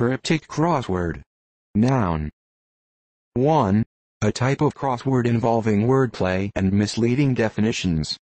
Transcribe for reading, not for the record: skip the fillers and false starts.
Cryptic crossword. Noun. 1. A type of crossword involving wordplay and misleading definitions.